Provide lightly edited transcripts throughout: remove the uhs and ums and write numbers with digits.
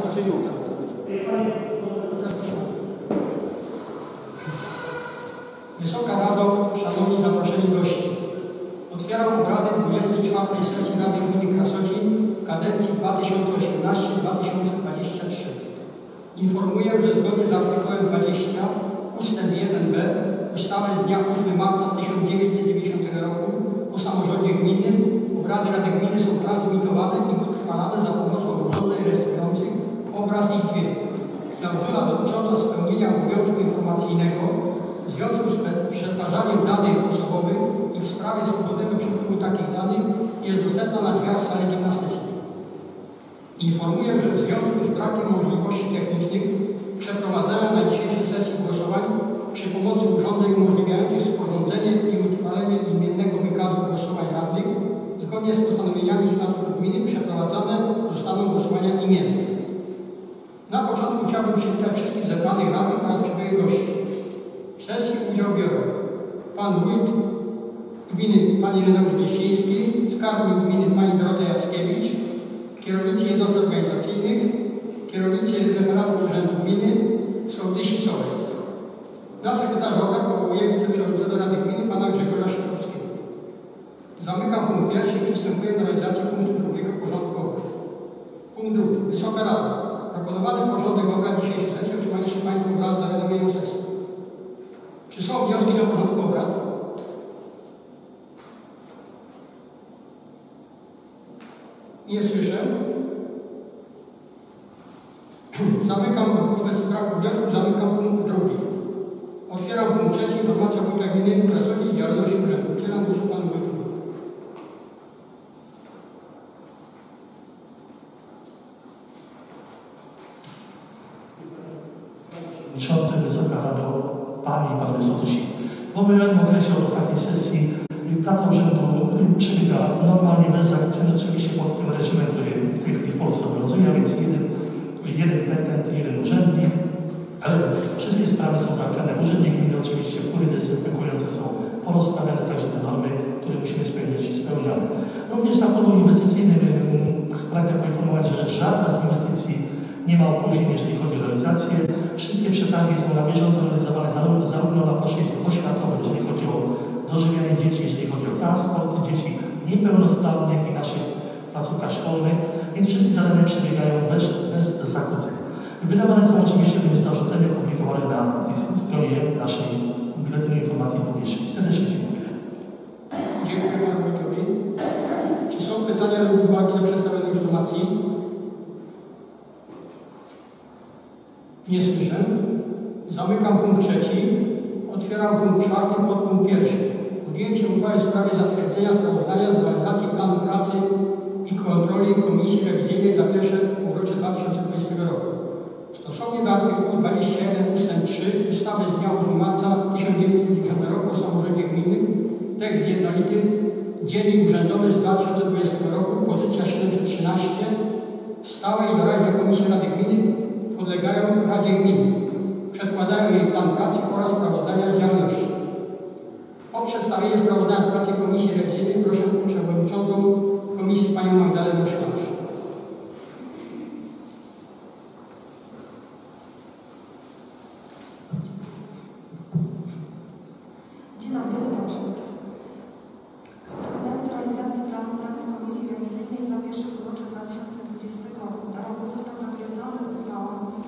znaczy już. Wysoka Rado, szanowni zaproszeni goście. Otwieram obrady 24. sesji Rady Gminy Krasocin kadencji 2018-2023. Informuję, że zgodnie z artykułem 20 ust. 1b ustawy z dnia 8 marca 1990 roku o samorządzie gminnym obrady Rady Gminy są transmitowane i utrwalane za pomocą urządzeń rejestrujących obraz i dźwięk. Klauzula dotycząca spełnienia obowiązku informacyjnego w związku z przetwarzaniem danych osobowych i w sprawie swobodnego przepływu takich danych jest dostępna na drzwiach sali gimnastycznej. Informuję, że w związku z brakiem możliwości technicznych przeprowadzenia na dzisiejszej sesji głosowań przy pomocy urządzeń umożliwiających sporządzenie i utrwalenie imiennego wykazu głosowań radnych zgodnie z postanowieniami statutu gminy przeprowadzane zostaną głosowania imienne. Na początku chciałbym przywitać wszystkich zebranych radnych oraz przybyłych gości. W sesji udział biorą pan wójt gminy pani Ireneusz Bleściński, skarbnik gminy pani Dorota Jackiewicz, kierownicy jednostek organizacyjnych, kierownicy referatu Urzędu Gminy, sołtysi Sołec. Na sekretarza obrad powołuję wiceprzewodniczącego Rady Gminy pana Grzegorza Szychowskiego. Zamykam punkt pierwszy i przystępuję do realizacji punktu drugiego porządku obrad. Punkt drugi. Wysoka Rada. Proponowany porządek obrad dzisiejszej sesji otrzymaliście Państwo wraz z zawiadomieniem sesji. Czy są wnioski do porządku obrad? Nie słyszę. Zamykam, wobec braku wniosków, zamykam punkt drugi. Otwieram punkt trzeci. Informacja o wójta gminy Krasocin i działalności urzędu. Udzielam głosu panu wójtowi. Przewodniczący, Wysoka Rado, Panie i Panowie Sołtysi. W omawianym okresie od ostatniej sesji praca urzędu przebiega normalnie, bez zakłóceń, oczywiście pod tym reżimem, który w tej chwili w Polsce obowiązuje, a więc jeden petent, jeden urzędnik, ale wszystkie sprawy są załatwiane w urzędzie gminy, oczywiście płyny dezynfekujące są porozstawiane, także te normy, które musimy spełniać, spełniamy. Również na polu inwestycyjnym pragnę poinformować, że żadna z inwestycji nie ma opóźnień, jeżeli chodzi o realizację. Wszystkie przetargi są na bieżąco realizowane zarówno na płaszczyźnie oświatowej, jeżeli chodzi o dożywianie dzieci, jeżeli chodzi o transport dzieci niepełnosprawnych i naszych placówkach szkolnych, więc wszystkie zadania przebiegają bez zakłóceń. Wydawane są oczywiście również zarządzenia publikowane na stronie naszej Biuletynu Informacji Publicznej. Serdecznie dziękuję. Dziękuję panu wójtowi. Czy są pytania lub uwagi do przedstawionej informacji? Nie słyszę. Zamykam punkt trzeci. Otwieram punkt czwarty, podpunkt pierwszy. Podjęcie uchwały w sprawie zatwierdzenia sprawozdania z realizacji planu pracy i kontroli Komisji Rewizyjnej za pierwsze półrocze 2020 roku. Stosownie do artykułu 21 ust. 3 ustawy z dnia 8 marca 1990 roku o samorządzie gminnym, tekst jednolity, dziennik urzędowy z 2020 roku, pozycja 713, stałe i doraźne komisje Rady Gminy podlegają Radzie Gminy. Przedkładają jej plan pracy oraz sprawozdania z działalności. O przedstawienie sprawozdania z pracy Komisji Rewizyjnej proszę przewodniczącą Komisji panią Magdalenę Szklarz. Dzień dobry, witam wszystkich. Sprawozdanie z realizacji planu pracy Komisji Rewizyjnej za pierwsze półrocze 2020 roku został zatwierdzony uchwałą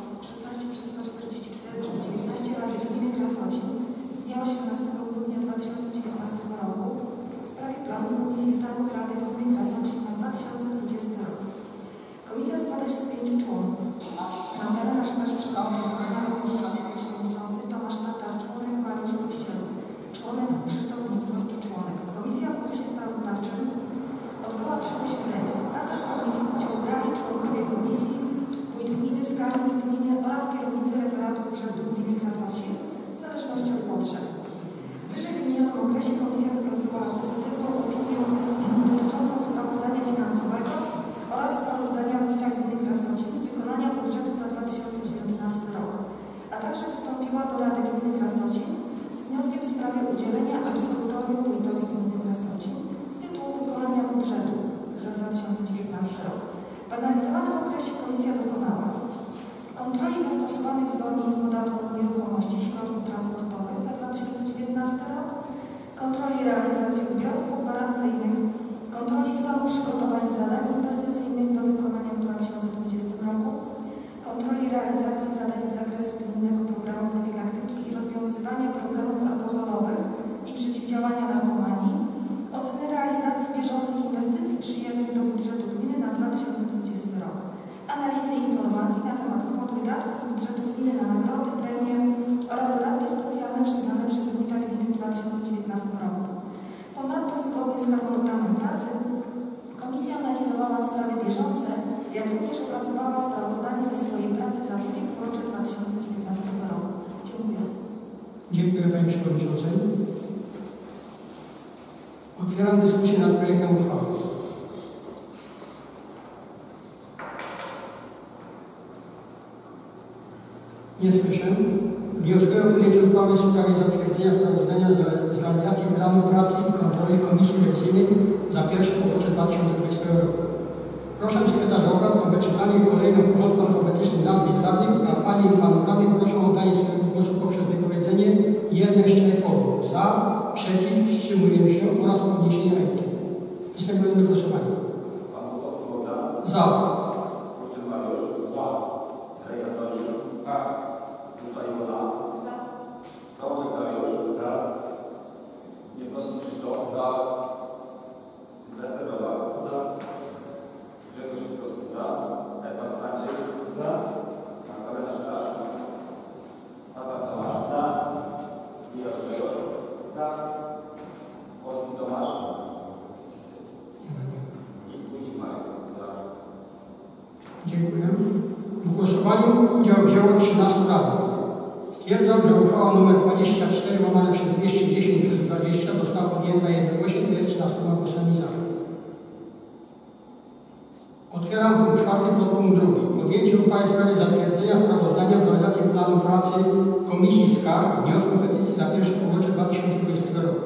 16/144/19 Rady Gminy Krasocin z dnia 18 grudnia 2019 roku w sprawie planu Komisji Stałych Rady Gminy Krasocin na 2020 rok. Komisja składa się z 5 członków. Magdalena Szklarz przewodnicząca, Marek przewodniczący, Tomasz Tatar, członek, Mariusz Kościelny, członek Krzysztof Minkowski, członek. Komisja w okresie sprawozdawczym odbyła 3 posiedzenia. W pracach komisji udział brali członkowie komisji, wójt gminy, skarbnik gminy oraz kierownicy referatu Urzędu Gminy Krasocin w zależności od potrzeb. W wyżej wymienionym okresie komisja wypracowała pozytywną opinię dotyczącą sprawozdania finansowego oraz sprawozdania wójta gminy Krasocin z wykonania budżetu za 2019 rok, a także wystąpiła do Rady Gminy Krasocin z wnioskiem w sprawie udzielenia absolutorium wójtowi gminy Krasocin z tytułu wykonania budżetu za 2019 rok. W W analizowanym okresie Komisja dokonała kontroli zastosowanych zwolnień z podatku od nieruchomości środków transportowych za 2019 rok, kontroli realizacji ubiorów pogwarancyjnych, kontroli stanu przygotowań zadań inwestycyjnych do wykonania w 2020 roku, kontroli realizacji zadań z zakresu gminnego programu profilaktyki i rozwiązywania problemów alkoholowych i przeciwdziałania narkomanii, oceny realizacji bieżących inwestycji przyjętych do budżetu gminy na 2020 rok, analizy informacji na temat kwot wydatków z budżetu gminy na nagrody, premie oraz dodatki specjalne przyznane przez wójta gminy w 2019 roku. Ponadto zgodnie z harmonogramem pracy Komisja analizowała sprawy bieżące, jak również opracowała sprawozdanie ze swojej pracy za drugie półrocze 2019 roku. Dziękuję. Dziękuję Pani Przewodniczącej. Otwieram dyskusję nad projektem uchwały. Nie słyszę. Wnioskuję o podjęcie uchwały w sprawie zatwierdzenia sprawozdania z realizacji planu pracy i kontroli Komisji Rewizyjnej za pierwsze półrocze 2020 roku. Proszę sekretarza obrad o wyczytanie kolejno w porządku alfabetycznym nazwisk radnych, a Panie i Panów radnych proszę o oddanie swojego głosu poprzez wypowiedzenie jednej z czterech form: za, przeciw, wstrzymuję się oraz podniesienie ręki. Przystępujemy do głosowania. Za. Dziękuję. W głosowaniu udział wzięło 13 radnych. Stwierdzam, że uchwała nr 24/210/20 została podjęta jednogłośnie, to jest 13 głosami za. Otwieram punkt 4 podpunkt 2. Podjęcie uchwały w sprawie zatwierdzenia sprawozdania z realizacji planu pracy Komisji Skarg, wniosku petycji za pierwsze półrocze 2020 roku.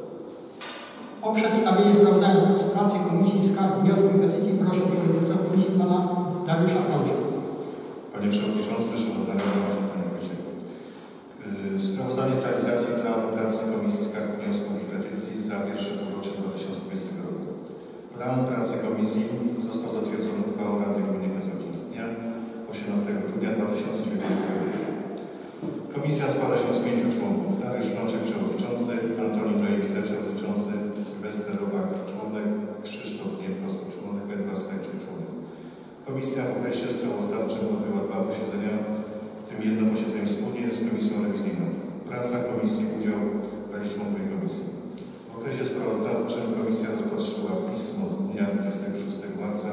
O przedstawienie sprawozdania z pracy Komisji Skarg, wniosku i petycji proszę przewodniczącego Komisji Pana Dariusza Frącza. Panie Przewodniczący, Szanowna Rado, Panie Wójcie. Sprawozdanie z realizacji planu pracy Komisji Skarg, Wniosków i Petycji za pierwsze półrocze 2020 roku. Plan pracy Komisji został zatwierdzony uchwałą Rady Gminy Krasałcin z dnia 18 grudnia 2019 roku. Komisja składa się z 5 członków: Dariusz Frączek, przewodniczący, Antoni Dojek, wiceprzewodniczący, Sylwester Robak, członek, Krzysztof Gniewkowski, członek, Edward Stańczyk, członek. Komisja w okresie sprawozdawczym odbyła 2 posiedzenia, w tym jedno posiedzenie wspólnie z Komisją Rewizyjną. W pracach Komisji udział brali członkowie Komisji. W okresie sprawozdawczym Komisja rozpatrzyła pismo z dnia 26 marca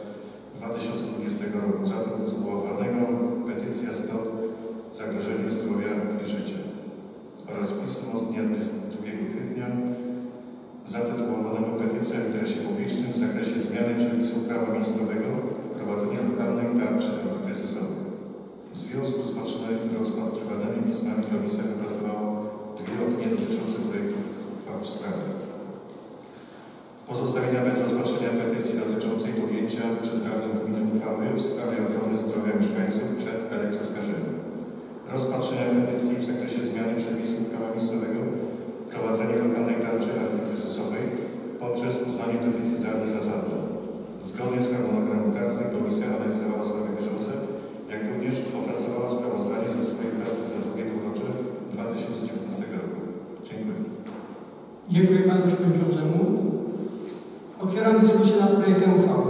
2020 roku zatytułowanego Petycja Stop zagrożeniu zdrowia i życia oraz pismo z dnia 22 kwietnia zatytułowanego Petycja w interesie publicznym w zakresie zmiany przepisów prawa miejscowego, wprowadzenia lokalnej tarczy antykryzysowej. W związku z rozpatrywanymi pismami Komisja wypracowała 2 opinie dotyczące projektów uchwał w sprawie. Pozostawienia bez rozpatrzenia petycji dotyczącej podjęcia przez Radę Gminy uchwały w sprawie ochrony zdrowia mieszkańców przed elektroskażeniem. Rozpatrzenia petycji w zakresie zmiany przepisów prawa miejscowego, wprowadzenie lokalnej tarczy antykryzysowej poprzez uznanie petycji za niezasadną. Zgodnie z harmonogramem pracy Komisja analizowała sprawy bieżące, jak również opracowała sprawozdanie ze swojej pracy za drugie półrocze 2019 roku. Dziękuję. Dziękuję Panu Przewodniczącemu. Otwieram dyskusję nad projektem uchwały.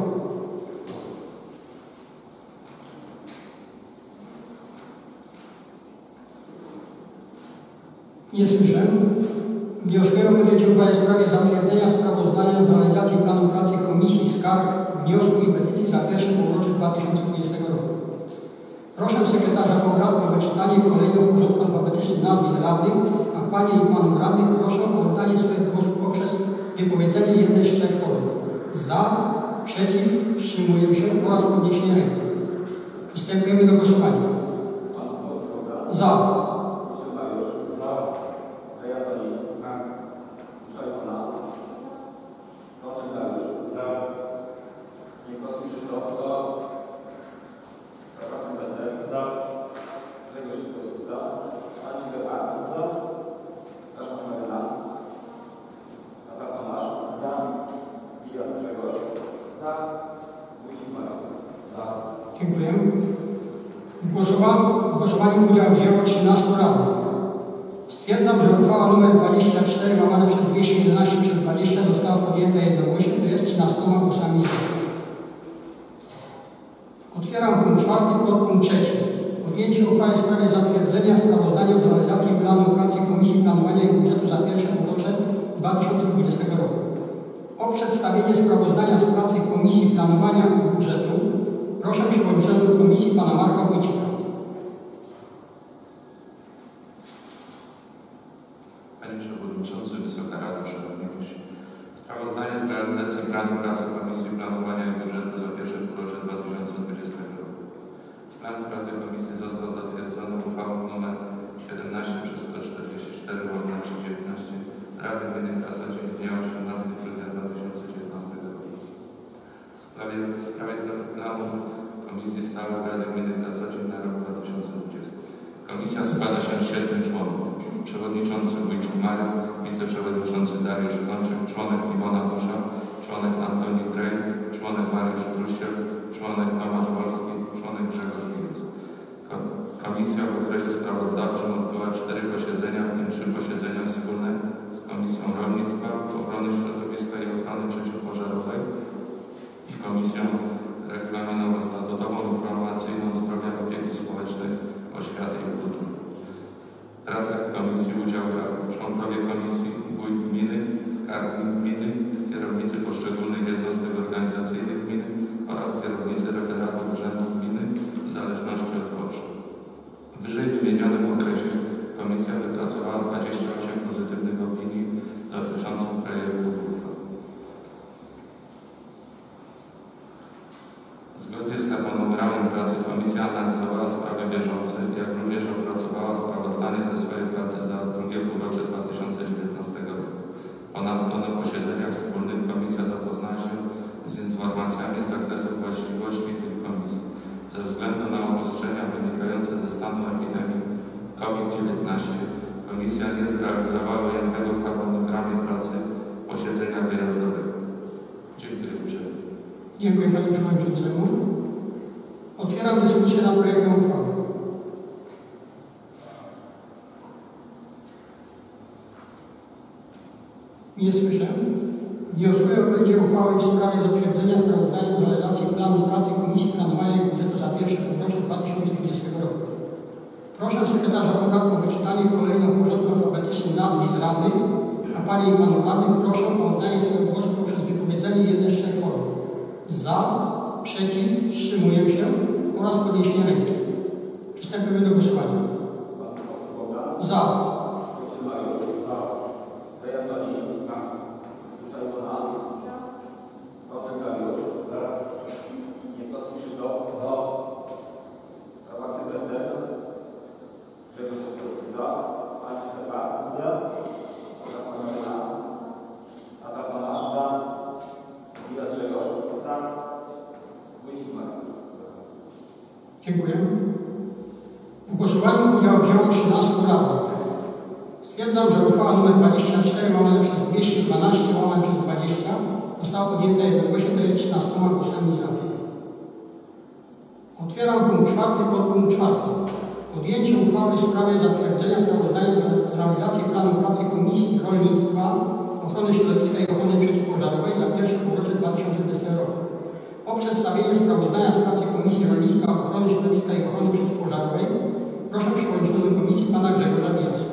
Nie słyszę. Wnioskuję o podjęcie uchwały w sprawie zatwierdzenia sprawozdania z realizacji planu pracy Komisji Skarg, Wniosku i Petycji za pierwsze półrocze 2020 roku. Proszę sekretarza obrad o wyczytanie kolejno w porządku alfabetycznym nazwisk radnych, a Panie i Panów radnych proszę o oddanie swoich głosów poprzez wypowiedzenie jednej z 3 form: za, przeciw, wstrzymuję się oraz podniesienie ręki. Przystępujemy do głosowania. Za. Krzysztof. Dziękuję. W głosowaniu udział wzięło 13 radnych. Stwierdzam, że uchwała nr 24 łamane przez 211 przez 20 została podjęta jednogłośnie, to jest 13 głosami za. Otwieram punkt 4, podpunkt 3. Podjęcie uchwały w sprawie zatwierdzenia sprawozdania z realizacji planu pracy Komisji Planowania i Budżetu za pierwsze półrocze 2020 roku. O przedstawienie sprawozdania z pracy Komisji Planowania i Budżetu proszę przewodniczącego Komisji pana Marka Wójcika. Panie Przewodniczący, Wysoka Rado, Szanowni Goście. Sprawozdanie z realizacji planu pracy Komisji Planowania i Budżetu za pierwsze półrocze 2020 roku. Plan pracy Komisji został zatwierdzony uchwałą nr 17 przez 144 łamane przez 19 Rady Gminy Krasociń z dnia 18 grudnia 2019 roku. W sprawie planu Komisji Stałej Rady Gminy Krasociń na rok 2020. Komisja składa się z 7 członków. Przewodniczący Wójcik Marek, wiceprzewodniczący Dariusz Kończyk, członek Iwona Dusza, członek Antoni Grej, członek Mariusz Grusiel, członek Tomasz Wolski, członek Grzegorz Wilc. Komisja w okresie sprawozdawczym odbyła 4 posiedzenia, w tym 3 posiedzenia wspólne z Komisją Rolnictwa, Ochrony Środowiska i Ochrony Przeciwpożarowej i Komisją Regulaminowo-Statutową, Informacyjną, Zdrowia, Opieki Społecznej, Oświaty i Kultury. W pracach komisji udział brały członkowie komisji, wójt gminy, skarbnik gminy, kierownicy poszczególnych jednostek organizacyjnych gminy oraz kierownicy referatów urzędu gminy w zależności od potrzeb. W wyżej wymienionym okresie komisja wypracowała 28 pozytywnych opinii dotyczących projektów uchwał. Zgodnie z harmonogramem pracy komisja analizowała sprawy bieżące, jak również opracowała sprawozdanie ze swojej pracy za drugie półrocze 2019 roku. Ponadto na posiedzeniach wspólnych komisja zapoznała się z informacjami z zakresu właściwości tych komisji. Ze względu na obostrzenia wynikające ze stanu epidemii COVID-19 komisja nie zrealizowała ujętego w harmonogramie pracy posiedzenia wyjazdowego. Dziękuję uprzejmie. Dziękuję Panie Przewodniczącemu. Otwieram dyskusję nad projektem uchwały. Nie słyszę. Wnioskuję o podjęcie uchwały w sprawie zatwierdzenia sprawozdania z realizacji planu pracy Komisji Planowania i Budżetu za pierwsze półrocze 2020 roku. Proszę sekretarza obrad o wyczytanie kolejno w porządku alfabetycznym nazwisk radnych, a Panie i Panów radnych proszę o oddanie swojego głosu poprzez wypowiedzenie jednej z 3 form. Za, przeciw, wstrzymuję się oraz podniesienie ręki. Przystępujemy do głosowania. Za. Dziękuję. W głosowaniu udział wzięło 13 radnych. Stwierdzam, że uchwała nr 24 łamane przez 212 łamane przez 20 została podjęta jednogłośnie, to jest 13 głosami za. Otwieram punkt 4, podpunkt 4. Podjęcie uchwały w sprawie zatwierdzenia sprawozdania z realizacji planu pracy Komisji Rolnictwa, Ochrony Środowiska i Ochrony Przeciwpożarowej za pierwsze półrocze 2020 roku. O przedstawienie sprawozdania z pracy Komisji Rolnictwa, Ochrony Środowiska i Ochrony Przeciwpożarowej proszę przewodniczącego Komisji pana Grzegorza Wilasa.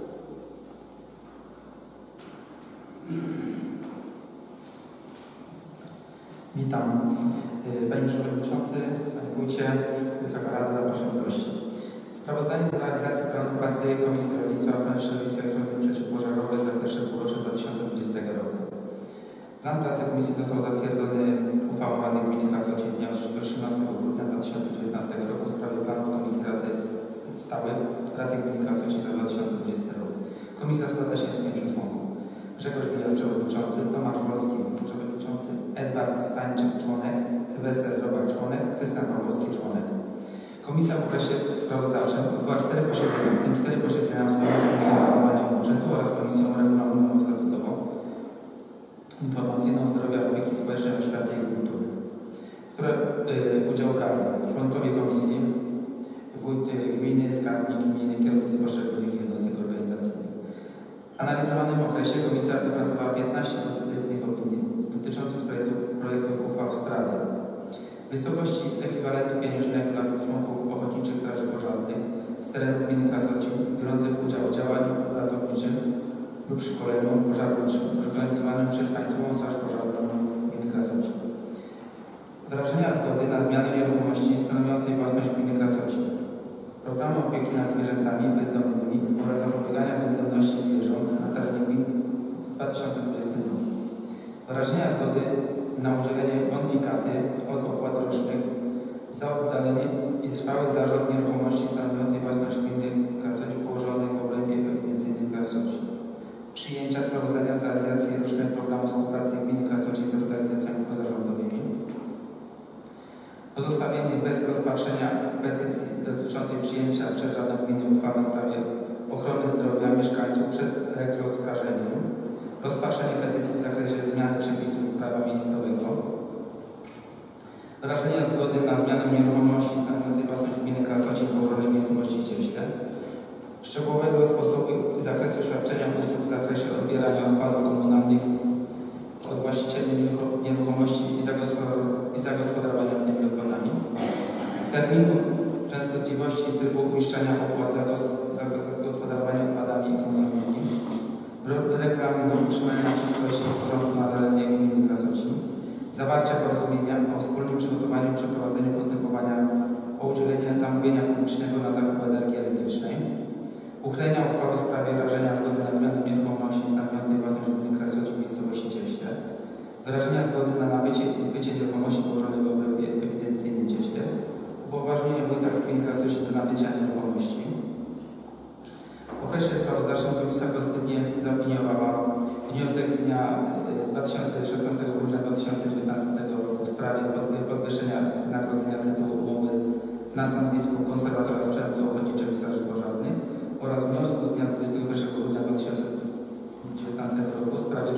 Witam. Panie Przewodniczący, Panie Wójcie, Wysoka Rado, zapraszam gości. Sprawozdanie z realizacji planu pracy Komisji Rolnictwa, Ochrony Środowiska i Ochrony Przeciwpożarowej za pierwsze półrocze 2020 roku. Plan pracy Komisji został zatwierdzony uchwałą Rady Gminy Krasociń z dnia 18 grudnia 2019 roku w sprawie planu Komisji Rady Stałych Rady Gminy Krasociń za 2020 rok. Komisja składa się z 5 członków. Grzegorz Willas, przewodniczący, Tomasz Wolski, wiceprzewodniczący, Edward Stańczyk, członek, Sylwester Drobak, członek, Krystian Pawłowski, członek. Komisja w okresie sprawozdawczym odbyła 4 posiedzenia, w tym 4 posiedzenia wspólne z Komisją Planowania i Budżetu oraz Komisją Regulaminowo-Statutową, Informacyjną, Zdrowia, Opieki Społecznej, Oświaty i Kultury. udział brali członkowie komisji, wójt gminy, skarbnik gminy, kierownicy poszczególnych jednostek organizacyjnych. W analizowanym okresie komisja wypracowała 15 pozytywnych opinii dotyczących projektów uchwał w sprawie wysokości ekwiwalentu pieniężnego dla członków ochotniczych straży pożarnych z terenu gminy Krasocin biorących udział w działaniu ratowniczym lub szkoleniu pożarniczym organizowanym przez Państwową Straż Pożarną gminy Krasocin. Wyrażenia zgody na zmianę nieruchomości stanowiącej własność gminy Krasocin. Programu opieki nad zwierzętami bezdomnymi oraz zapobiegania bezdomności zwierząt na terenie gmin w 2020 roku. Wyrażenia zgody na udzielenie bonifikaty od opłat rocznych za oddalenie i trwały zarząd nieruchomości stanowiącej własność gminy Krasocin położonej w obrębie ewidencyjnym Krasocin. Przyjęcia sprawozdania z realizacji rocznego programu współpracy gminy Krasocin z organizacjami pozarządowymi. Pozostawienie bez rozpatrzenia petycji dotyczącej przyjęcia przez Radę Gminy uchwały w sprawie ochrony zdrowia mieszkańców przed elektroskażeniem. Rozpatrzenie petycji w zakresie zmiany przepisów prawa miejscowego. Wyrażenia zgody na zmianę nieruchomości stanowiącej własność gminy Krasocin położonej w miejscowości Cieśle. Szczegółowego sposobu i zakresu świadczenia usług w zakresie odbierania odpadów komunalnych od właścicieli nieruchomości i zagospodarowania tymi odpadami. Terminu, częstotliwości i trybu uiszczania opłat za zagospodarowanie odpadami komunalnymi. Regulaminu utrzymania czystości i porządku na terenie gminy Krasocin. Zawarcia porozumienia o wspólnym przygotowaniu i przeprowadzeniu postępowania o udzielenie zamówienia publicznego na zakup energii elektrycznej. Uchylenia uchwały w sprawie wyrażenia zgody na zmianę nieruchomości stanowiącej własność gminy Krasocin w miejscowości Cieśle. Wyrażenia zgody na nabycie i zbycie nieruchomości położonej w obrębie ewidencyjnym Cieśle. Upoważnienie wójta gminy Krasocin do nabycia nieruchomości. W okresie sprawozdawczym komisja pozytywnie zaopiniowała wniosek z dnia 16 grudnia 2019 roku w sprawie podwyższenia wynagrodzenia z tytułu umowy na stanowisku konserwatora sprzętu ochotniczego Straży Pożarnej oraz wniosku z dnia 21 grudnia 2019 roku w sprawie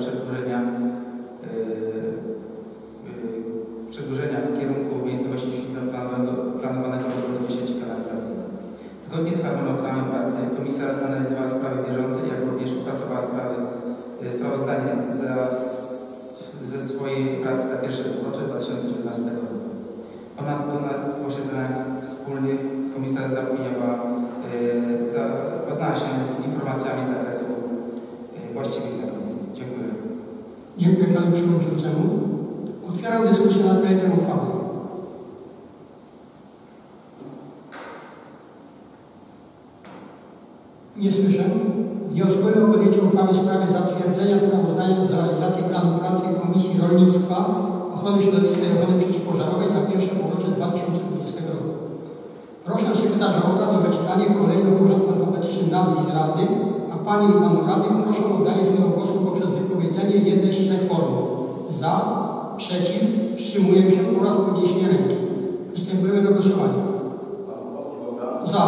przedłużenia w kierunku miejscowości Świdno planowanego rozbudowy sieci kanalizacyjnej. Zgodnie z harmonogramem pracy komisja analizowała sprawy bieżące, jak również opracowała sprawozdanie ze swojej pracy za pierwsze półrocze 2019 roku. Ponadto na posiedzeniach wspólnych komisja zapoznała się z informacjami z zakresu właściwych dla komisji. Dziękuję. Dziękuję Panu Przewodniczącemu. Otwieram dyskusję nad projektem uchwały. Nie słyszę. Wnioskuję o podjęcie uchwały w sprawie zatwierdzenia sprawozdania z realizacji planu pracy Komisji Rolnictwa, Ochrony Środowiska i Ochrony Przeciwpożarowej za pierwsze półrocze 2020 roku. Proszę sekretarza obrad o wyczytanie kolejno w porządku alfabetycznym nazwisk radnych, a Panie i Panów radnych proszę o oddanie swojego głosu poprzez wypowiedzenie jednej z trzech form: za, przeciw, wstrzymuję się oraz podniesienie ręki. Przystępujemy do głosowania. Za.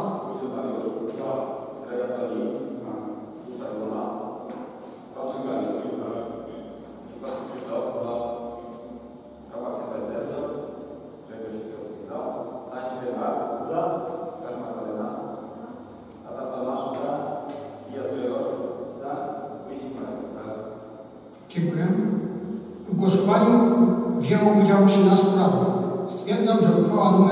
Dziękuję. W głosowaniu wzięło udział 13 radnych. Stwierdzam, że uchwała nr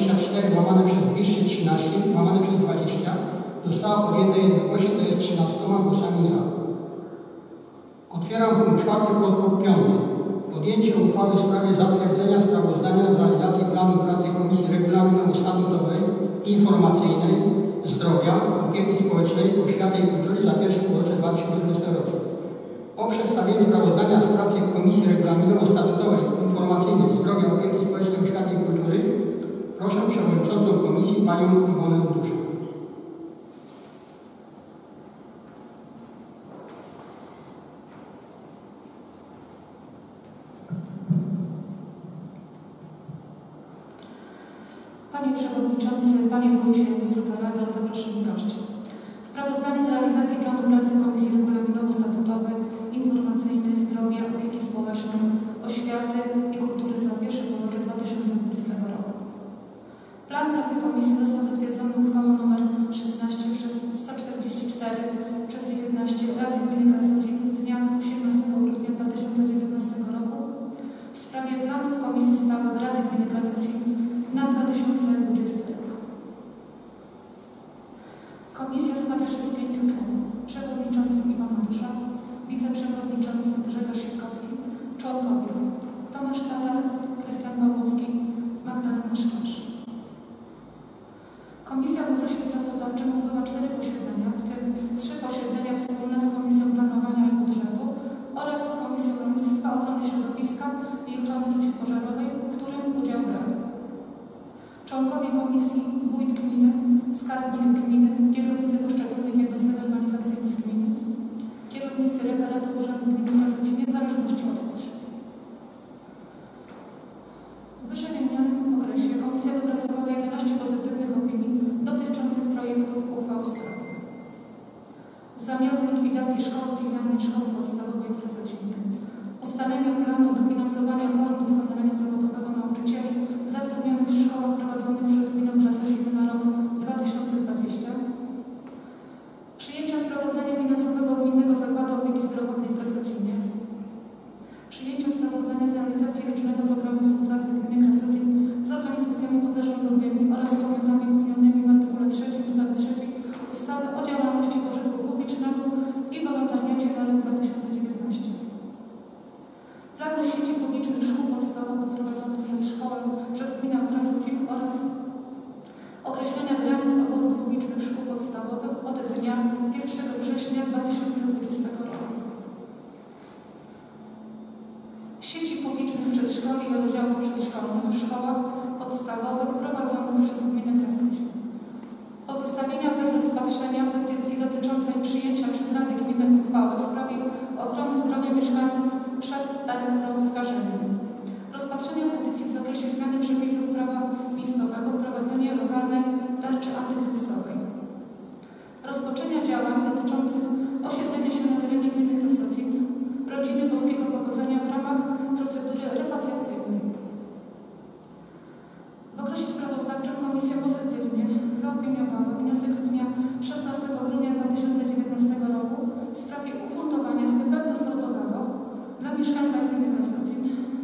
24/213/20 została podjęta jednogłośnie, to jest 13 głosami za. Otwieram punkt 4 podpunkt 5. Podjęcie uchwały w sprawie zatwierdzenia sprawozdania z realizacji planu pracy Komisji Regulaminowo-Statutowej, Informacyjnej, Zdrowia, Opieki Społecznej, Oświaty i Kultury za pierwsze półrocze 2020 roku. O przedstawienie sprawozdania z pracy Komisji Regulaminowo-Statutowej, Informacyjnej, Zdrowia, Opieki Społecznej, Oświaty i Kultury proszę Przewodniczącą Komisji Panią Iwonę Duszek. Panie Przewodniczący, Panie Wójcie, Wysoka Rado, zapraszam gości. Sprawozdanie z realizacji planu pracy Komisji Regulaminowo-Statutowej, Informacyjnej, Zdrowia, Opieki Społecznej, Oświaty i Kultury za pierwsze półrocze 2020 komisji został zatwierdzony uchwałą nr 16 przez 144 przez 11 Rady Gminy Krasocin z dnia 18 grudnia 2019 roku w sprawie planów Komisji Stałych Rady Gminy Krasocin na 2020 rok. Komisja składa się z 5 członków. Przewodniczący Iwan Madusza, wiceprzewodniczący Grzegorz Siekowski, członkowie Tomasz Tatar, Krystian Pawłowski, Magdalena Szklarz. Komisja w okresie sprawozdawczym odbyła 4 posiedzenia, w tym 3 posiedzenia wspólne z Komisją Planowania i Budżetu oraz z Komisją Rolnictwa, Ochrony Środowiska i Ochrony Przeciwpożarowej, w którym udział brali członkowie komisji, wójt gminy, skarbnik gminy, kierownicy poszczególnych jednostek organizacyjnych gminy, kierownicy referatu Urzędu Gminy Krasocinie w zależności od potrzeb. W wyżej wymienionym okresie komisja wypracowała 11 pozytywnych opinii dotyczących projektów uchwał w sprawie zamiaru likwidacji szkoły filialnej szkoły podstawowej w Krasocinie, ustalenia planu dofinansowania form doskonalenia zawodowego nauczycieli zatrudnionych w szkołach prowadzonych przez gminę Krasocin na rok 2020, przyjęcia sprawozdania finansowego Gminnego Zakładu Opieki Zdrowotnej w Krasocinie, przyjęcia sprawozdania z realizacji rocznego programu współpracy Gminy Krasocin z organizacjami pozarządowymi oraz podmiotami wymienionymi w artykule 3 ustawy 3 ustawy o działalności pożytku publicznego i wolontariacie na rok 2019. Planu sieci publicznych szkół podstawowych prowadzonych przez gminę Krasocin oraz określenia granic obwodów publicznych szkół podstawowych od dnia 1 września 2020 roku. Sieci publicznych przedszkoli i oddziałów przedszkolnych w szkołach podstawowych prowadzonych przez gminę Krasocin. Pozostawienia bez rozpatrzenia petycji dotyczącej przyjęcia przez Radę Gminy uchwały w sprawie ochrony zdrowia mieszkańców przed elektroskażeniem. Rozpatrzenia petycji w zakresie zmiany przepisów prawa miejscowego, prowadzenia lokalnej tarczy antykryzysowej. Rozpoczęcia działań dotyczących osiedlenia się na terenie gminy Krasocin rodziny polskiego pochodzenia w ramach procedury repatriacyjnej. W okresie sprawozdawczym komisja pozytywnie zaopiniowała wniosek z dnia 16 grudnia 2019 roku w sprawie ufundowania stypendium sportowego dla mieszkańca gminy Krasocin,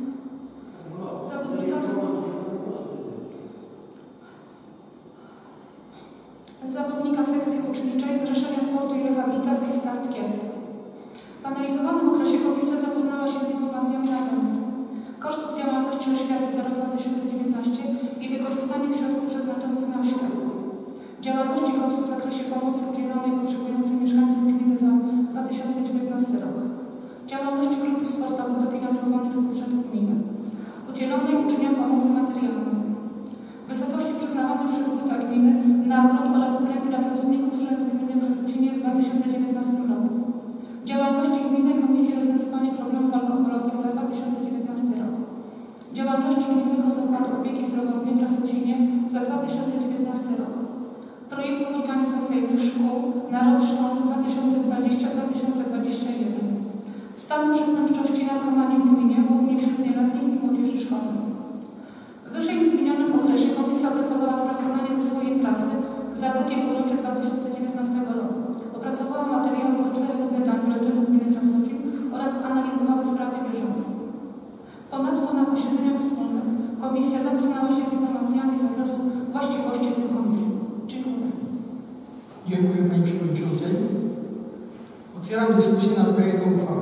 zawodnika sekcji uczniczej Zrzeszenia Sportu i Rehabilitacji Start Kielce. W analizowanym okresie komisja zapoznała się z informacjami na temat kosztów działalności oświaty za rok 2019 i wykorzystaniem środków przeznaczonych na oświatę. Działalności komisji w zakresie pomocy udzielonej potrzebującym mieszkańcom gminy za 2019 rok. Działalność klubów sportowych dofinansowanych z budżetu gminy. Udzielonej uczniom pomocy materialnej. Wysokości przyznawanych przez wójta gminy nagród oraz premii dla pracowników Urzędu Gminy w Krasocinie w 2019 roku. Działalności Gminnej Komisji Rozwiązywania Problemów Alkoholowych za 2019 rok. Działalności Gminnego Zakładu Opieki Zdrowotnej w Krasocinie za 2019 rok. Projektów organizacyjnych szkół na rok szkolny 2020-2021. Stanu przestępczości narkomanii w gminie, głównie wśród nieletnich i młodzieży szkolnej. W wyżej wymienionym okresie komisja opracowała sprawozdanie ze swojej pracy za drugie półrocze 2019 roku. Opracowała materiały do 4 wydań Bulletynu Gminy Krasocin oraz analizowała sprawy bieżące. Ponadto na posiedzeniach wspólnych komisja zapoznała się z informacjami z zakresu właściwości tej komisji. Dziękuję. Dziękuję Pani Przewodniczącej. Otwieram dyskusję nad projektem uchwały.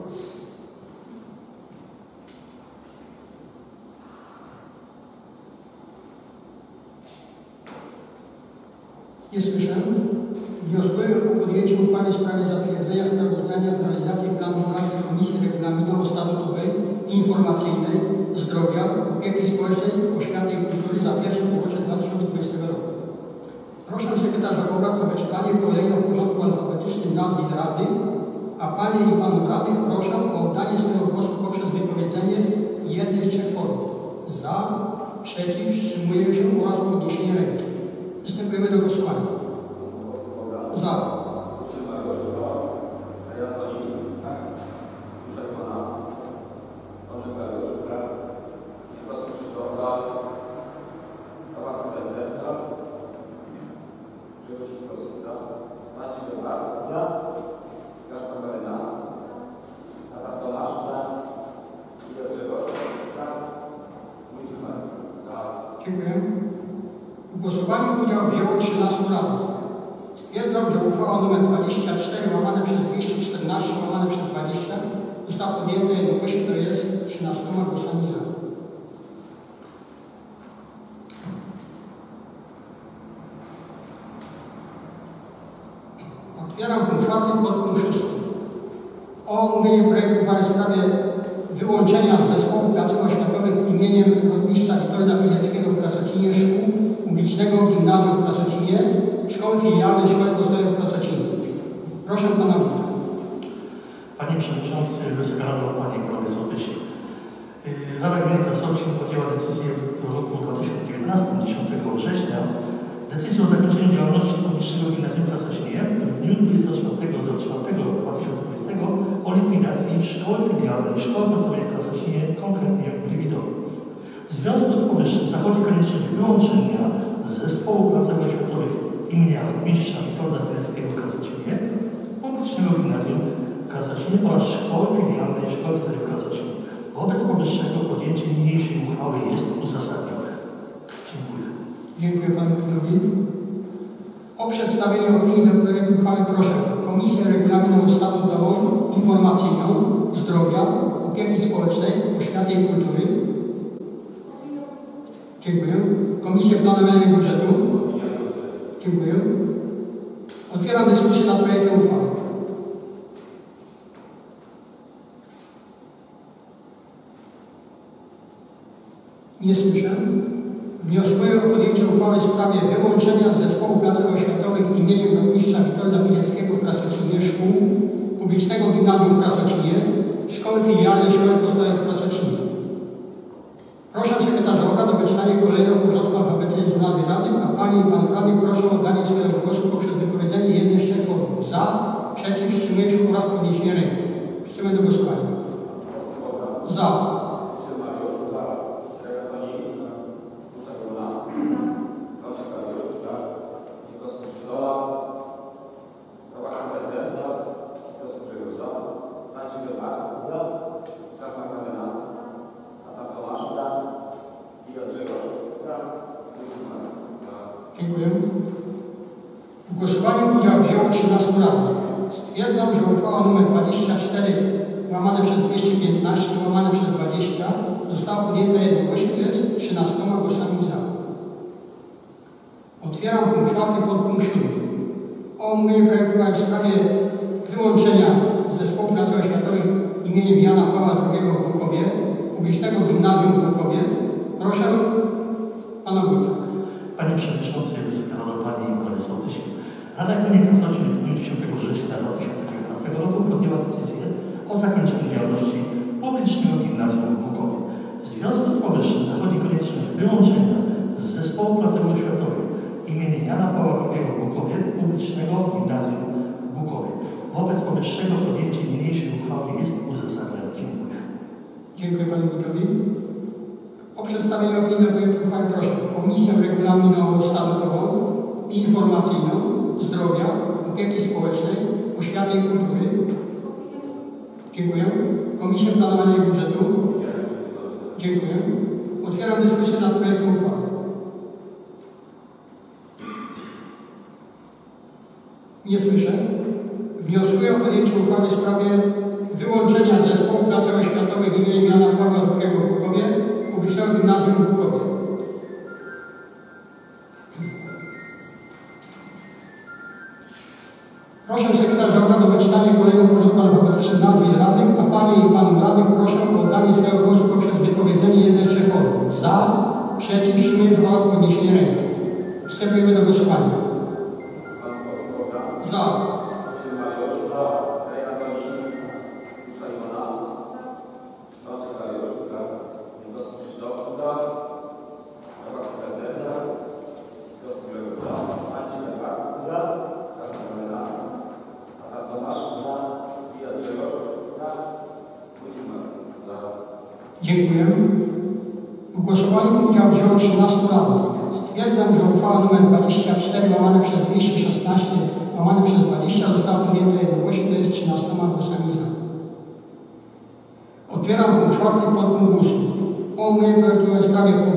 Nie słyszę. Wnioskuję o podjęcie uchwały w sprawie zatwierdzenia sprawozdania z realizacji planu pracy Komisji Regulaminowo-Statutowej i Informacyjnej Zdrowia, Opieki Społecznej, Oświaty i Kultury za pierwsze półrocze 2020 roku. Proszę sekretarza obrad o wyczytanie kolejno w porządku alfabetycznym nazwisk Rady, a Panie i Panów Radnych proszę o oddanie swojego głosu poprzez wypowiedzenie jednej z 3 form. Za, przeciw, wstrzymuję się oraz podniesienie ręki. Przystępujemy do głosowania. Za. Krzysztofa, Tomasz Prezydentka, Dziękuję. W głosowaniu udział wzięło 13 radnych. Stwierdzam, że uchwała nr 24 łamane przez 214 łamane przez 20 została podjęta jednogłośnie, to jest 13 głosami za. Otwieram punkt 4 podpunkt 6. O omówienie projektu uchwały w sprawie wyłączenia z zespołu prac oświatowych imieniem burmistrza Witolda Pileckiego w Krasocinie szkół publicznego gimnazjum w Krasocinie, szkoły filialnej Szkoły Podstawowej w Krasocinie. Proszę pana wójta. Panie Przewodniczący, Wysoka Rado, Panie i Panowie Sołtysi. Rada Gminy Krasocin podjęła decyzję w roku 2019, 10 września, decyzję o zakończeniu działalności publicznego gimnazjum w Krasocinie w dniu 24.04.2020 o likwidacji szkoły filialnej Szkoły Podstawowej w Krasocinie, konkretnie w Gliwidowie. W związku z powyższym zachodzi konieczność wyłączenia z zespołu prac oświatowych imienia burmistrza Witolda Pileckiego w Krasocinie, publicznego gimnazjum w Krasocinie oraz szkoły filialnej Szkoły Podstawowej w Krasocinie. Wobec powyższego podjęcie niniejszej uchwały jest uzasadnione. Dziękuję. Dziękuję panu wójtowi. O przedstawienie opinii do projektu uchwały proszę Komisję Regulaminową, Statutową, Informacyjną, Zdrowia, Opieki Społecznej, Oświaty i Kultury. Dziękuję. Komisję Planowania i Budżetu. Dziękuję. Otwieram dyskusję nad projektem uchwały. Nie słyszę. Wnioskuję o podjęcie uchwały w sprawie wyłączenia z zespołu prac oświatowych imieniem burmistrza Witolda Pileckiego w Krasocinie szkół publicznego gimnazjum w Krasocinie, szkoły filialnej Szkoły Podstawowej w Krasocinie. Proszę sekretarza obrad o wyczytanie kolejnego porządku alfabetycznego nazwy radnych, a panie i panów radnych proszę o oddanie swojego głosu poprzez wypowiedzenie jednej z trzech form: za, przeciw, wstrzymuję się oraz podniesienie ręki. Przystępujemy do głosowania. Za. Dziękuję. W głosowaniu udział wzięło 13 radnych. Stwierdzam, że uchwała nr 24 łamane przez 215 łamane przez 20 została podjęta jednogłośnie, to jest 13 głosami za. Otwieram punkt 4 podpunkt 7. O omówienie projektu uchwały w sprawie wyłączenia z zespołu prac oświatowych imieniem Jana Pawła II w Bukowie, publicznego gimnazjum w Bukowie. Proszę pana wójta. Panie Przewodniczący, Wysoka Rado, Panie i Panowie Sołtysi. Rada Gminy Krasocin w dniu 10 września 2019 roku podjęła decyzję o zakończeniu działalności publicznego gimnazjum w Bukowie. W związku z powyższym zachodzi konieczność wyłączenia z zespołu prac oświatowych imienia Jana Pawła II w Bukowie publicznego gimnazjum w Bukowie. Wobec powyższego podjęcie niniejszej uchwały jest uzasadnione. Dziękuję. Dziękuję panu wójtowi. O przedstawienie opinii do projektu uchwały proszę Komisję Regulaminową, Statutową i Informacyjną, Zdrowia, Opieki Społecznej, Oświaty i Kultury. Dziękuję. Komisję Planowania i Budżetu. Dziękuję. Otwieram dyskusję nad projektem uchwały. Nie słyszę. Wnioskuję o podjęcie uchwały w sprawie wyłączenia z zespołu prac oświatowych imieniem Jana Pawła II w Bukowie, publicznego gimnazjum w Bukowie. Proszę sekretarza obrad o wyczytanie kolejnego porządku alfabetycznego nazwy radnych, a panie i panów radnych proszę o oddanie swojego głosu poprzez wypowiedzenie jednej z trzech form: za, przeciw, wstrzymuję się oraz podniesienie ręki. Przystępujemy do głosowania. Za. Dziękuję. W głosowaniu udział wzięło 13 radnych. Stwierdzam, że uchwała nr 24 łamane przez 216 łamane przez 20 została podjęta jednogłośnie, to jest 13 głosami za. Otwieram punkt 4 podpunkt 8. O omówieniu projektu w sprawie poboru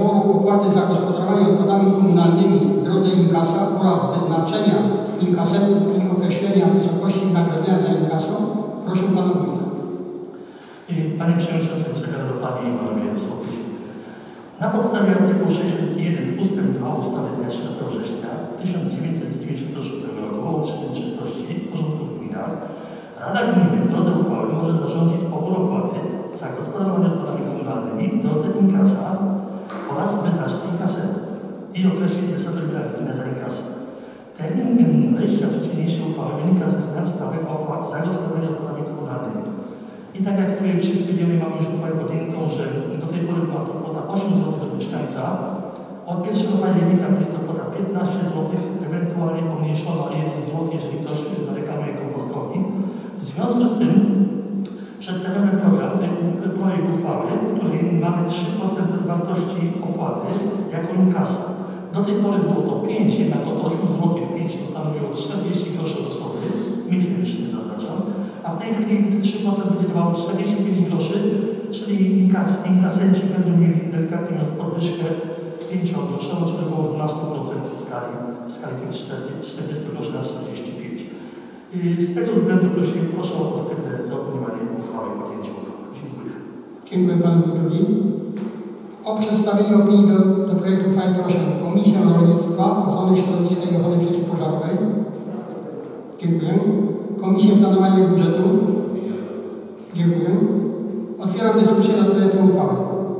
opłaty za gospodarowanie odpadami komunalnymi w drodze inkasa oraz wyznaczenia inkasetów i określenia wysokości wynagrodzenia za inkasą, proszę Pana Wójta. Panie Przewodniczący, Wysoka Rado, Panie i Panowie Sołtysi. Na podstawie artykułu 61 ust. 2 ustawy z dnia 13 września 1996 roku o utrzymaniu czystości i porządku w gminach Rada Gminy w drodze uchwały może zarządzić pobór opłaty za gospodarowanie odpadami komunalnymi w drodze inkasa oraz wyznaczyć inkasę i określić wysokość wynagrodzenia za inkasę. Termin wejścia w życie niniejszej uchwały wynika ze zmian stawek opłat za gospodarowanie odpadami komunalnymi. I tak jak wszyscy wiemy, mamy już uchwałę podjętą, że do tej pory była to kwota 8 zł od mieszkańca. Od 1 października będzie to kwota 15 zł, ewentualnie pomniejszona o 1 zł, jeżeli ktoś zareklamuje kompostownik. W związku z tym przedstawiamy projekt uchwały, w której mamy 3% wartości opłaty jako inkasa. Do tej pory było to 5, jednak od 8 zł 5 stanowiło 40 groszy od osoby, miesięcznie zaznaczam, a w tej chwili 3% będzie dawało 45 groszy, czyli inkasenci będą mieli delikatnie mówiąc podwyżkę 5-groszową, czyli około 12% w skali tych 40 groszy na 45. Z tego względu proszę o pozytywne zaopiniowanie uchwały i podjęcie uchwały. Dziękuję. Dziękuję Panu Wójtowi. O przedstawienie opinii do projektu uchwały proszę Komisję Rolnictwa, Ochrony Środowiska i Ochrony Przeciwpożarowej. Dziękuję. Komisję Planowania i Budżetu. Dziękuję. Otwieram dyskusję nad projektem uchwały.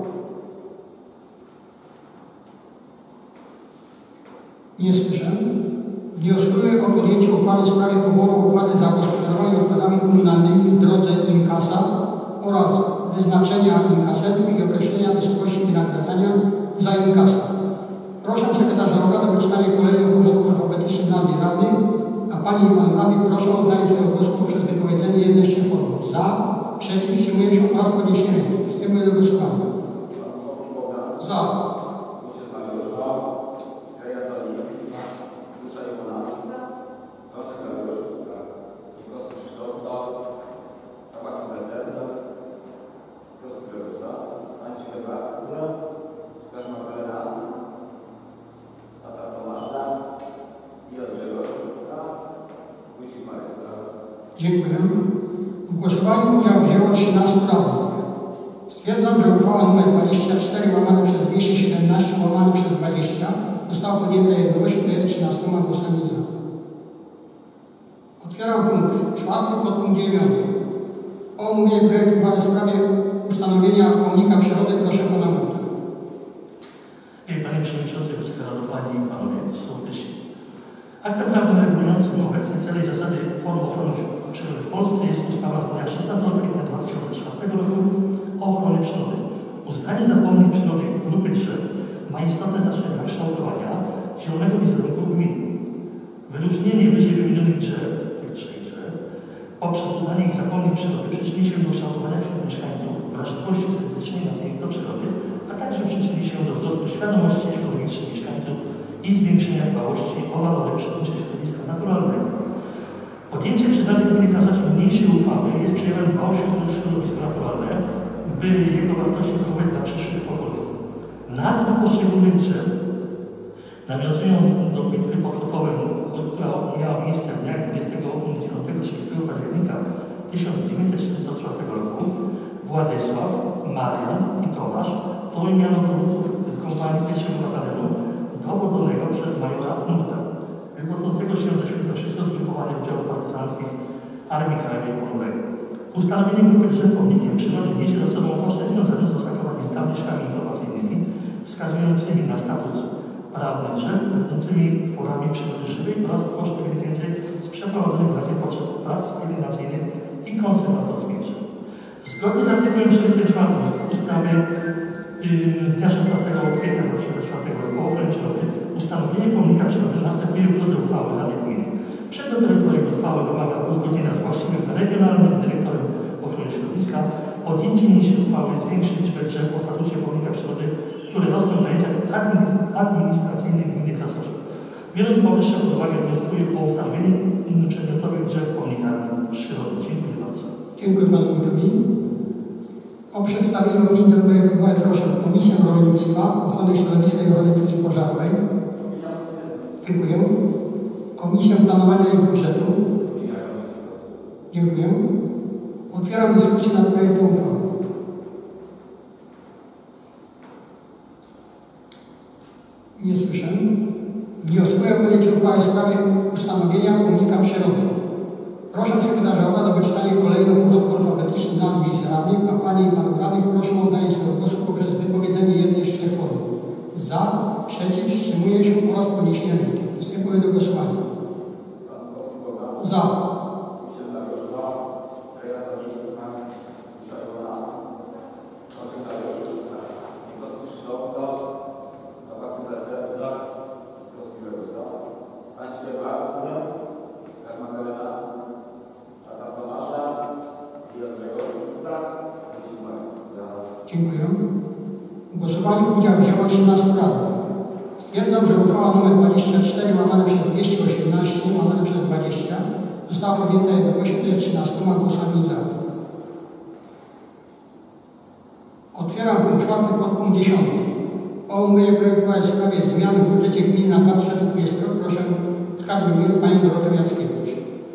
Nie słyszę. Wnioskuję o podjęcie uchwały w sprawie poboru opłaty za gospodarowanie odpadami komunalnymi w drodze inkasa oraz wyznaczenia inkasetu i określenia wysokości wynagrodzenia za inkasę. Proszę sekretarza obrad o wyczytanie kolejnego porządku alfabetycznych nazwy radnych, a Panie i Pan radnych proszę o oddanie swojego głosu poprzez wypowiedzenie jednej z form. Za, przeciw, wstrzymuję się oraz podniesienie ręki. Wstrzymuję do głosowania. Za. Dziękuję. W głosowaniu udział wzięło 13 radnych. Stwierdzam, że uchwała nr 24/217/20 została podjęta jednogłośnie, to jest 13 głosami za. Otwieram punkt 4, podpunkt 9. O omówienie projektu uchwały w sprawie ustanowienia pomnika przyrody. Proszę Pana Wójta. Panie Przewodniczący, Wysoka Rado, Panie i Panowie Sołtysi. Aktem prawnym regulującym obecne cele i zasady form ochrony przyrody w Polsce jest ustawa z dnia 16 kwietnia 2004 roku o ochronie przyrody. Uznanie za pomnik przyrody grupy drzew ma istotne znaczenie dla kształtowania zielonego wizerunku gminy. Wyróżnienie wyżej wymienionych drzew, tych 3 drzew, poprzez uznanie ich za pomnik przyrody przyczyni się do kształtowania wśród mieszkańców wrażliwości estetycznej na piękno przyrody, a także przyczyni się do wzrostu świadomości ekologicznej mieszkańców i zwiększenia dbałości o walory przyrodnicze środowiska naturalnego. Podjęcie przez Radę Gminy Krasaczyn niniejszej uchwały jest przejawem dbałości o środowisko naturalne, by jego wartości zachować dla przyszłych pokoleń. Nazwy poszczególnych drzew nawiązują do bitwy pod Chotowem, która miała miejsce w dniach 29-30 października 1944 roku. Władysław, Marian i Tomasz to imiano dowódców w kompanii pierwszego batalonu dowodzonego przez majora Nuta, wywodzącego się ze Świętokrzyskiego zgrupowania oddziałów partyzanckich Armii Krajowej Polonii. Ustanowienie grupy drzew pomnikiem przyrody niesie za sobą koszty związane z oznakowanymi tabliczkami informacyjnymi wskazującymi na status prawny drzew, będącymi tworami przyrody żywej oraz koszty wynikające z przeprowadzonych w razie potrzeb prac pielęgnacyjnych i konserwatorskich drzew. Zgodnie z artykułem 44 ustawy z dnia 16 kwietnia 2004 roku o ochronie przyrody ustanowienie pomnika przyrody następuje w drodze uchwały Rady Gminy. Przedmiotowy projekt uchwały wymaga uzgodnienia z właściwym regionalnym dyrektorem ochrony środowiska. Podjęcie niniejszej uchwały zwiększy liczbę drzew o statusie pomnika przyrody, które rosną w granicach administracyjnych gminy Krasoczyn. Biorąc powyższe pod uwagę, wnioskuję o ustanowienie przedmiotowych drzew pomnikami przyrody. Dziękuję bardzo. Dziękuję Panu Wójtowi. O O przedstawienie opinii do projektu proszę Komisję Rolnictwa, Ochrony Środowiska i Ochrony Przeciwpożarowej. Dziękuję. Komisję Planowania i Budżetu. Dziękuję. Otwieram dyskusję nad projektem uchwały. Nie słyszę. Wnioskuję o podjęcie uchwały w sprawie ustanowienia pomnika przyrody. Proszę sekretarza obrad o wyczytanie kolejno porządku alfabetycznym nazwisk radnych, a panie i panów radnych proszę o oddanie swojego głosu poprzez wypowiedzenie jednej z trzech form. Za, przeciw, wstrzymuje się oraz podniesienie ręki. Przystępuję do głosowania. Za. Dziękuję. W głosowaniu udział wzięło 13 radnych. Stwierdzam, że uchwała nr 24 łamane przez 218 łamane przez 20 została podjęta jednogłośnie 13 głosami za. Otwieram punkt 4 podpunkt 10. O omówienie projektu w sprawie zmiany w budżecie gminy na 2020 rok proszę skarbnik gminy Panią Dorotę Jackiewicz.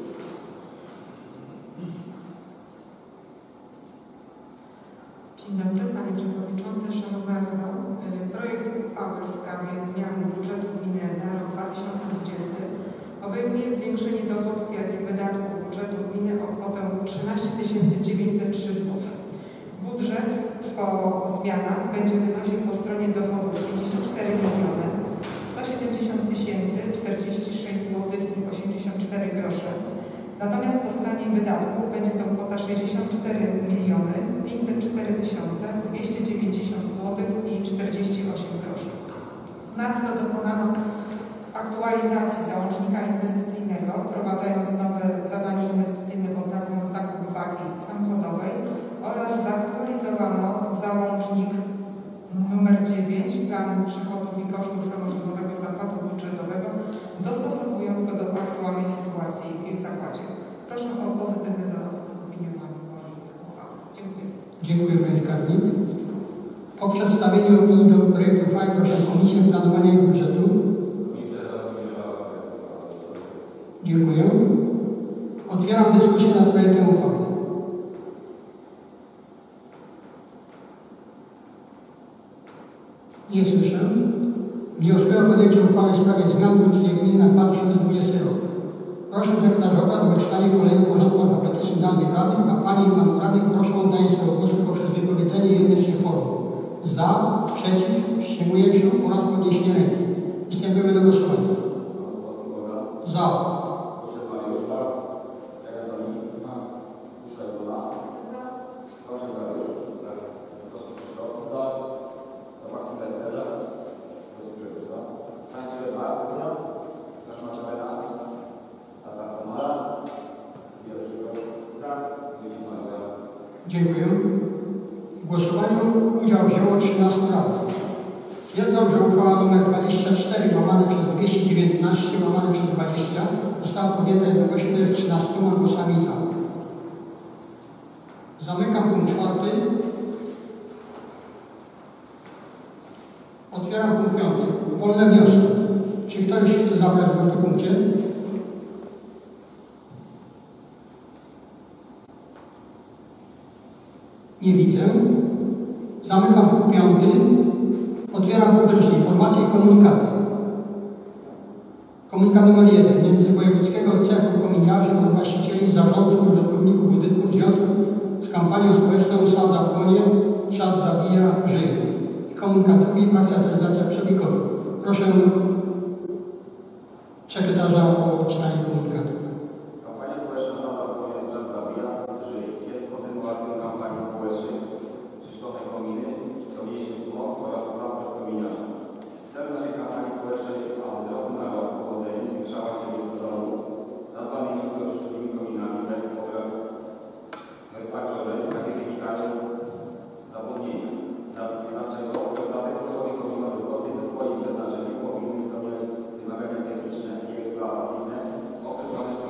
Dzień dobry, Panie Przewodniczący, Szanowna Rado. Projekt uchwały w sprawie zmiany budżetu gminy na rok 2020 obejmuje zwiększenie dochodów, jak i wydatków budżetu gminy o kwotę 13 903 zł. Budżet po zmianach będzie wynosił po stronie dochodów 54 170 046 zł i 84 grosze. Natomiast po stronie wydatków będzie to kwota 64 504 290 zł i 48 groszy. Ponadto dokonano aktualizacji załącznika inwestycyjnego, wprowadzając nowe zadanie inwestycyjne pod nazwą zakup wagi samochodowej oraz zaktualizowano załącznik numer 9 planu przychodów i kosztów samorządowego zakładu budżetowego, dostosowując go do aktualnej sytuacji w zakładzie. Proszę o pozytywne zaopiniowanie mojej uchwały. Dziękuję. Dziękuję Panie Skarbnik. O przedstawienie opinii do projektu uchwały proszę Komisję Planowania i Budżetu. Dziękuję. Otwieram dyskusję nad projektem uchwały. Nie słyszę. Wnioskuję o podjęcie uchwały w sprawie zmian w budżecie gminy na 2020 rok. Proszę sekretarza obrad o wyczytanie kolejnego porządku alfabetycznych danych radnych, a panie i panów radnych proszę o oddanie swojego głosu poprzez wypowiedzenie jednej z form. Za, przeciw, wstrzymuje się oraz podniesienie ręki. Przystępujemy do głosowania. Za. Dziękuję. W głosowaniu udział wzięło 13 radnych. Stwierdzam, że uchwała nr 24 łamane przez 219 łamane przez 20 została podjęta jednogłośnie, to jest 13 głosami za. Zamykam punkt 4. Otwieram punkt 5. Wolne wnioski. Czy ktoś chce zabrać w tym punkcie? Nie widzę. Zamykam punkt 5. Otwieram punkt 6. Informacje i komunikaty. Komunikat numer 1. Międzywojewódzkiego Cechu Kominiarzy od właścicieli, zarządców, użytkowników budynków w związku z kampanią społeczną Sad zapłonie, Czad zabija, żyje. Komunikat drugi. Akcja sterylizacja przebiegowa. Proszę sekretarza o czytanie komunikatu. Kampania społeczna Sad zapłonie, Czad zabija, żyje. Jest kontynuacją kampanii społecznej Czyszczone kominy, to mniejszy smog oraz zapaść kominiarza. Cel naszej kampanii społecznej jest, aby równa oraz powodzeniem zwiększała się liczba żołnierów nad pamięcią oczyszczonymi kominami bez potrzeb. No i fakt, że takie wynikają zapomnienia. Dlaczego? Dlatego, że te kominy zgodnie ze swoim przeznaczeniem powinny spełniać wymagania techniczne i eksploatacyjne określone w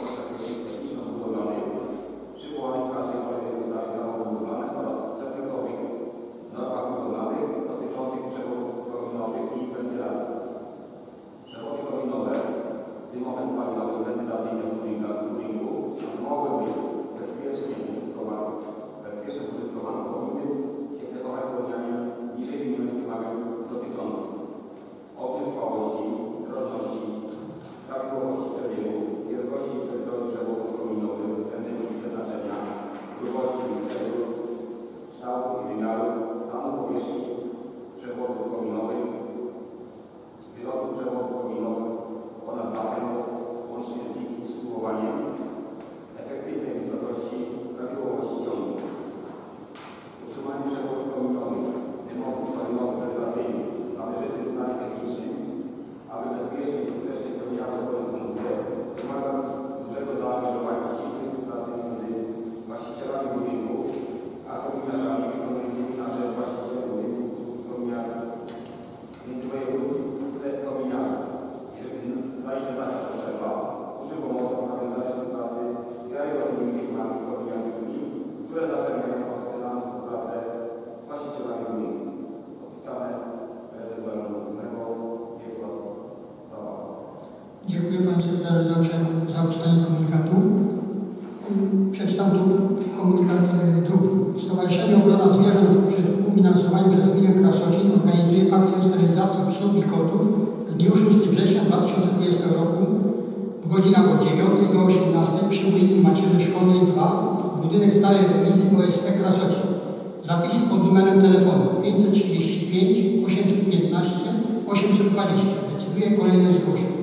Dziękuję Panie Sekretarzu za uczynienie komunikatu. Przeczytam tu komunikat drugi. Stowarzyszenie Obrona Zwierząt przy współfinansowaniu przez gminę Krasocin organizuje akcję sterylizacji psów i kotów w dniu 6 września 2020 roku w godzinach od 9 do 18 przy ulicy Macierzy Szkolnej 2, budynek starej rewizji OSP Krasocin. Zapisy pod numerem telefonu 535 815 820. Decyduje kolejne zgłoszenie.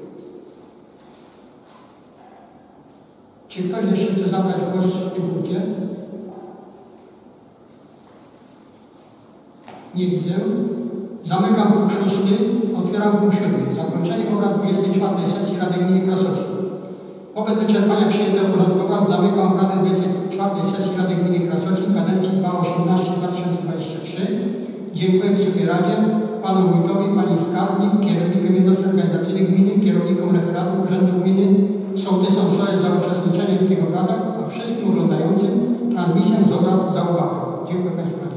Czy ktoś jeszcze chce zabrać głos w tym punkcie? Nie widzę. Zamykam punkt 6. Otwieram punkt 7. Zakończenie obrad 24. sesji Rady Gminy Krasocin. Wobec wyczerpania przyjętego porządku obrad zamykam obrady 24. sesji Rady Gminy Krasocin kadencji 2018-2023. Dziękuję Wysokiej Radzie, Panu Wójtowi, Pani Skarbnik, kierownikom jednostek organizacyjnych gminy, kierownikom referatu Urzędu Gminy, sołtysom za uczestniczenie w tych obradach, a wszystkim oglądającym transmisję z obrad za uwagę. Dziękuję Państwu bardzo.